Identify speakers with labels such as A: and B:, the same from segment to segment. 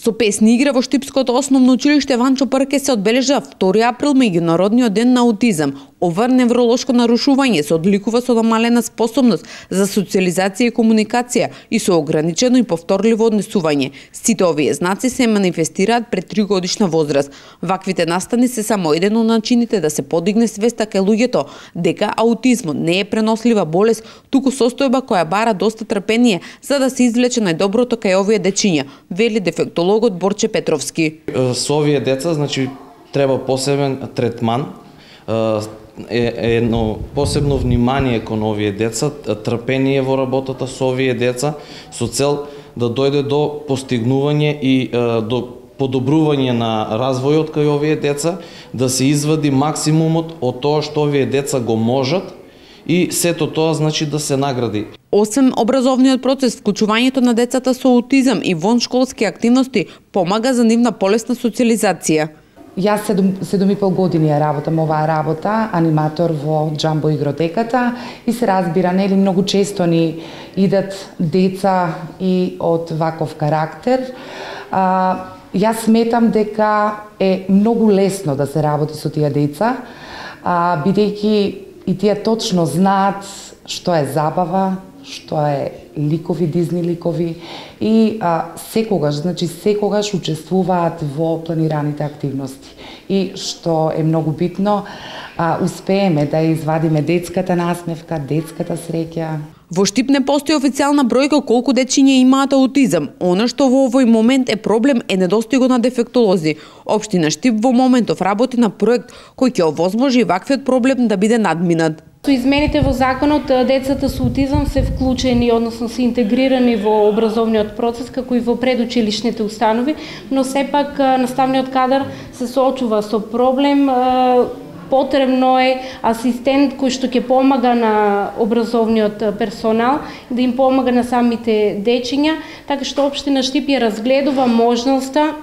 A: Со песни игра во Штипското основно училиште Ванчо Прке се одбележа 2 април меѓународниот ден на аутизам. Ова невролошко нарушување се одликува со намалена способност за социализација и комуникација и со ограничено и повторливо однесување. Сите овие знаци се манифестираат пред 3-годишна возраст. Ваквите настани се само еден од начините да се подигне свеста кај луѓето дека аутизмот не е пренослива болест, туку состојба која бара доста трпение за да се извлече најдоброто кај овие дечиња, вели дефектологот Борче Петровски.
B: Со овие деца, значи, треба посебен третман, едно посебно внимание кон овие деца, трпение во работата со овие деца, со цел да дојде до постигнување и до подобрување на развојот кај овие деца, да се извади максимумот од тоа што овие деца го можат и сето тоа значи да се награди.
A: Освен образовниот процес, вклучувањето на децата со аутизам и воншколски активности помага за нивна полесна социализација.
C: Јас 7,5 години ја работам оваа работа, аниматор во Џамбо игротеката и се разбира, нели многу често ни идат деца и од ваков карактер. Јас сметам дека е многу лесно да се работи со тие деца, бидејќи и тие точно знаат што е забава, што е ликови, Дизни ликови и секогаш учествуваат во планираните активности. И што е многу битно, успееме да извадиме детската насмевка, детската среќа.
A: Во Штип не постои официјална бројка колку дечиња имаат аутизам. Она што во овој момент е проблем е недостигот на дефектолози. Општина Штип во моментов работи на проект кој ќе овозможи ваквиот проблем да биде надминат.
D: Со измените во законот, децата со аутизам се вклучени, односно се интегрирани во образовниот процес, како и во предучилишните установи, но сепак наставниот кадар се соочува со проблем. Потребно е асистент кој што ќе помага на образовниот персонал, да им помага на самите дечиња, така што општина Штип ја разгледува можноста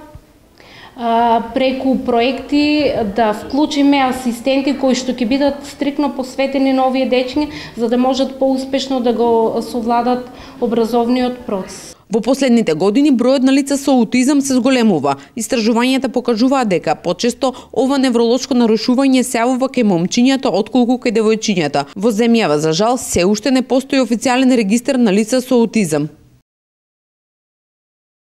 D: преку проекти да вклучиме асистенти кои што ќе бидат стрикно посветени на овие дечиња, за да можат поуспешно да го совладат образовниот процес.
A: Во последните години бројот на лица со аутизам се зголемува. Истражувањата покажуваат дека почесто ова невролошко нарушување се јавува кај момчињата отколку кај девојчињата. Во земјава, за жал, се уште не постои официјален регистар на лица со аутизам.